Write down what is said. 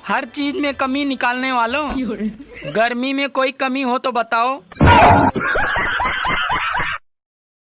हर चीज में कमी निकालने वालों, गर्मी में कोई कमी हो तो बताओ।